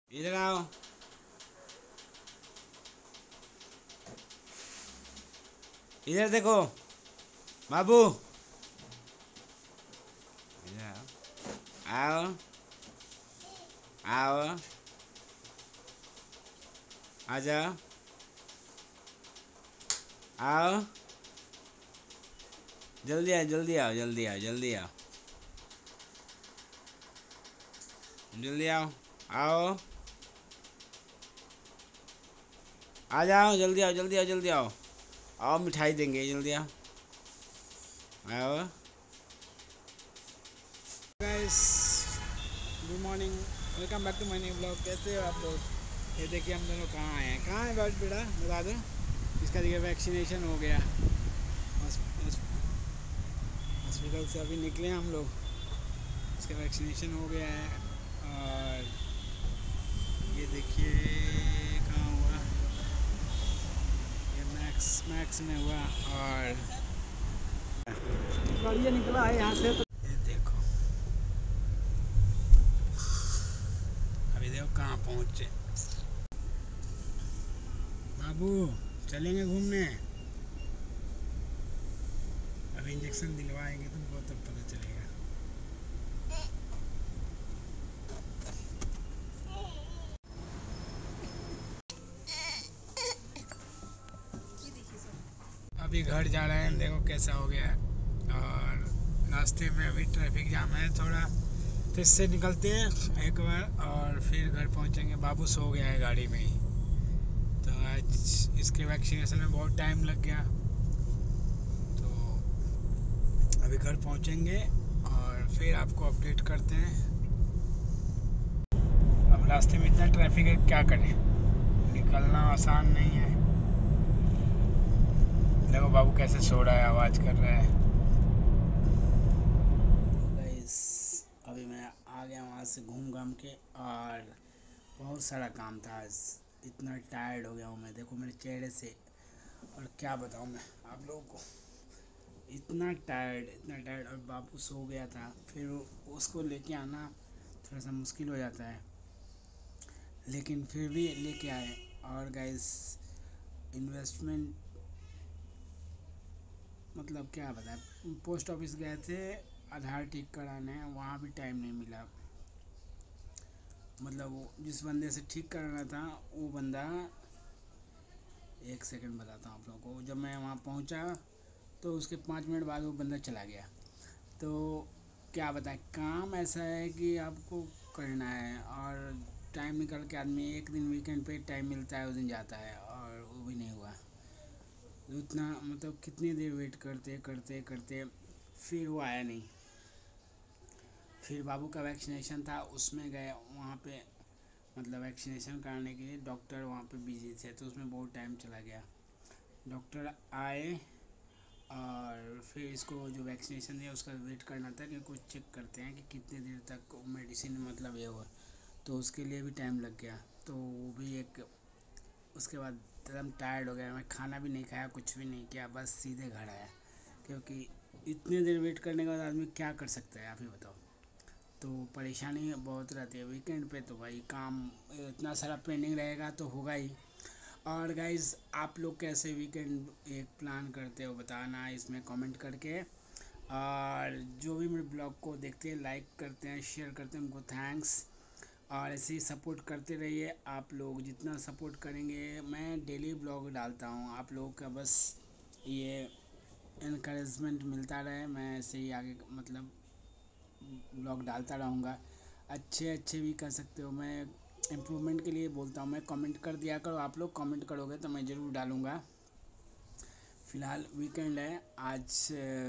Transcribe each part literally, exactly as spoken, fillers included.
इधर आओ। इधर देखो बाबू। इधर आओ। आओ आओ। आ जाओ। आओ। जल्दी आओ जल्दी आओ जल्दी आओ जल्दी आओ जल्दी आओ। आओ। आ जाओ जल्दी आओ जल्दी आओ जल्दी आओ। आओ मिठाई देंगे जल्दी आओ। आओ guys, good morning, welcome back to my new blog. कैसे हो आप लोग? ये देखिए हम दोनों कहाँ आए हैं। कहाँ है बस बेटा बता दो। इसका देखिए वैक्सीनेशन हो गया। हॉस्पिटल से अभी निकले हम लोग। इसका वैक्सीनेशन हो गया है। और ये देखिए कहाँ हुआ, ये मैक्स मैक्स में हुआ। और बढ़िया निकला है यहाँ से। तो ये देखो अभी देखो कहाँ पहुँचे। बाबू चलेंगे घूमने। अभी इंजेक्शन दिलवाएंगे तुमको तब पता चलेगा। अभी घर जा रहे हैं, देखो कैसा हो गया है। और रास्ते में अभी ट्रैफिक जाम है थोड़ा, तो इससे निकलते हैं एक बार और फिर घर पहुंचेंगे। बाबू सो गया है गाड़ी में ही। तो आज इसके वैक्सीनेशन में बहुत टाइम लग गया। तो अभी घर पहुंचेंगे और फिर आपको अपडेट करते हैं। अब रास्ते में इतना ट्रैफिक है, क्या करें, निकलना आसान नहीं है। देखो बाबू कैसे सो रहा है, आवाज़ कर रहा है। गाइस अभी मैं आ गया वहाँ से घूम घाम के, और बहुत सारा काम था आज। इतना टायर्ड हो गया हूँ मैं, देखो मेरे चेहरे से। और क्या बताऊँ मैं आप लोगों को, इतना टायर्ड इतना टायर्ड। और बाबू सो गया था, फिर उसको लेके आना थोड़ा सा मुश्किल हो जाता है, लेकिन फिर भी लेके आए। और गाइस इन्वेस्टमेंट मतलब क्या बताएं, पोस्ट ऑफिस गए थे आधार ठीक कराने, वहाँ भी टाइम नहीं मिला। मतलब वो जिस बंदे से ठीक कराना था वो बंदा, एक सेकंड बताता हूँ आप लोगों को, जब मैं वहाँ पहुँचा तो उसके पाँच मिनट बाद वो बंदा चला गया। तो क्या बताएं, काम ऐसा है कि आपको करना है, और टाइम निकल के आदमी एक दिन वीकेंड पे टाइम मिलता है उस दिन जाता है, और वो भी नहीं हुआ। उतना मतलब कितनी देर वेट करते करते करते फिर वो आया नहीं। फिर बाबू का वैक्सीनेशन था, उसमें गए वहाँ पे, मतलब वैक्सीनेशन कराने के लिए डॉक्टर वहाँ पे बिजी थे, तो उसमें बहुत टाइम चला गया। डॉक्टर आए और फिर इसको जो वैक्सीनेशन दिया उसका वेट करना था, क्योंकि कुछ चेक करते हैं कि कितने देर तक मेडिसिन मतलब ये हुआ, तो उसके लिए भी टाइम लग गया। तो वो भी एक, उसके बाद एकदम टायर्ड हो गया मैं, खाना भी नहीं खाया, कुछ भी नहीं किया, बस सीधे घर आया। क्योंकि इतने देर वेट करने के बाद आदमी क्या कर सकता है, आप ही बताओ। तो परेशानी बहुत रहती है वीकेंड पे, तो भाई काम इतना सारा पेंडिंग रहेगा तो होगा ही। और गाइज़ आप लोग कैसे वीकेंड एक प्लान करते हो बताना इसमें कमेंट करके। और जो भी मेरे ब्लॉग को देखते हैं, लाइक करते हैं, शेयर करते हैं, उनको थैंक्स। और ऐसे ही सपोर्ट करते रहिए। आप लोग जितना सपोर्ट करेंगे, मैं डेली ब्लॉग डालता हूँ, आप लोगों का बस ये इनकरेजमेंट मिलता रहे, मैं ऐसे ही आगे मतलब ब्लॉग डालता रहूँगा। अच्छे अच्छे भी कर सकते हो, मैं इम्प्रूवमेंट के लिए बोलता हूँ। मैं कमेंट कर दिया करो, आप लोग कमेंट करोगे तो मैं ज़रूर डालूँगा। फ़िलहाल वीकेंड है आज,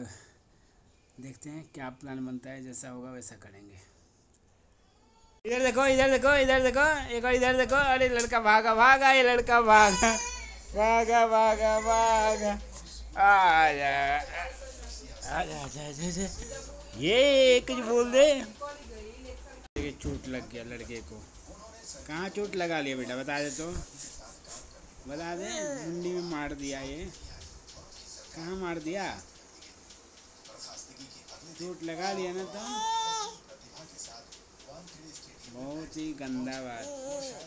देखते हैं क्या प्लान बनता है, जैसा होगा वैसा करेंगे। इधर देखो इधर देखो इधर देखो, एक और इधर देखो। अरे लड़का भागा भागा, ये लड़का भागा भागा भागा भागा। आजा आजा आजा आजा, ये कुछ बोल दे। देखिए चोट लग गया लड़के को। कहाँ चोट लगा लिया बेटा, बता दे तो, बता दे। मुंडी में मार दिया, ये कहाँ मार दिया, चोट लगा लिया ना, तो बहुत ही गंदा बात।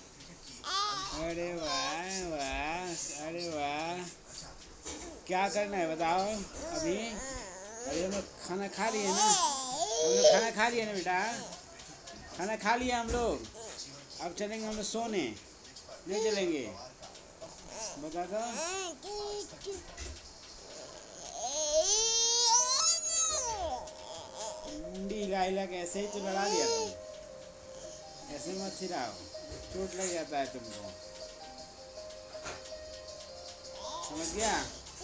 अरे वाह वाह, अरे वाह। क्या करना है बताओ अभी? अरे हम लोग खाना खा लिए ना, हम लोग खाना खा लिए ना बेटा, खाना खा लिया हम लोग। अब चलेंगे हम लोग सोने, नहीं चलेंगे? बता दो। मुंडी हिला हिला के ऐसे ही तो लड़ा दिया तुम, ऐसे मत हिलाओ, चोट लग जाता है तुमको, समझ गया?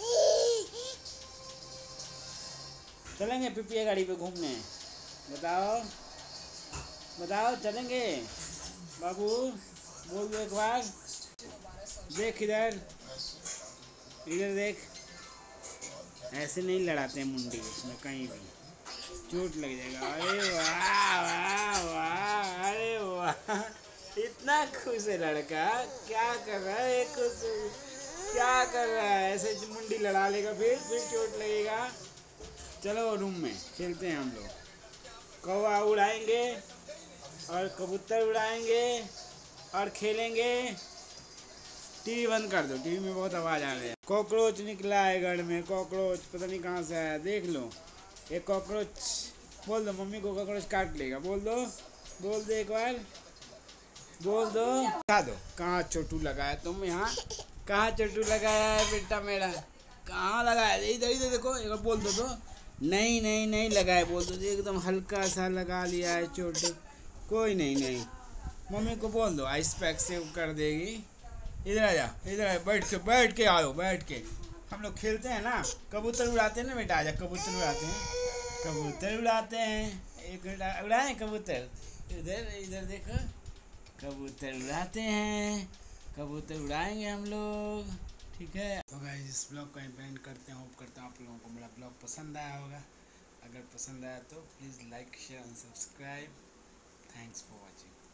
चलेंगे पिपिया गाड़ी पे घूमने, बताओ बताओ चलेंगे? बाबू बोल दो एक बार, देख इधर, इधर देख, ऐसे नहीं लड़ाते मुंडी इसमें कहीं भी, चोट लग जाएगा। अरे वाह वाह वाह, अरे वाह, इतना खुश है लड़का, क्या कर रहा है खुश, क्या कर रहा है? ऐसे मुंडी लड़ा लेगा फिर फिर चोट लगेगा। चलो रूम में खेलते हैं हम लोग, कौवा उड़ाएंगे और कबूतर उड़ाएंगे और खेलेंगे। टीवी बंद कर दो, टीवी में बहुत आवाज़ आ रही है। कॉकरोच निकला है घर में, कॉकरोच पता नहीं कहाँ से आया, देख लो। एक कॉकरोच, बोल दो मम्मी को कॉकरोच काट लेगा, बोल दो, बोल दो एक बार, बोल दो। बता दो कहाँ चोटू लगाया तुम, यहाँ कहाँ चोटू लगाया है बेटा मेरा, कहाँ लगाया? इधर इधर देखो, एक बार बोल दो तो। नहीं नहीं नहीं लगाया, बोल दो, एकदम हल्का सा लगा लिया है चोट, कोई नहीं नहीं, मम्मी को बोल दो आइस पैक से कर देगी। इधर आ जा, इधर आ, बैठ के बैठ के आओ, बैठ के हम लोग खेलते हैं ना, कबूतर उड़ाते हैं ना बेटा, आजा कबूतर उड़ाते हैं, कबूतर उड़ाते हैं, एक उड़ाए कबूतर, इधर इधर देखो, कबूतर उड़ाते हैं, कबूतर उड़ाएंगे हम लोग, ठीक है? तो गाइस इस ब्लॉग को एंड करते हैं, होप करता हूँ आप लोगों को मेरा ब्लॉग पसंद आया होगा। अगर पसंद आया तो please like share and subscribe. Thanks for watching.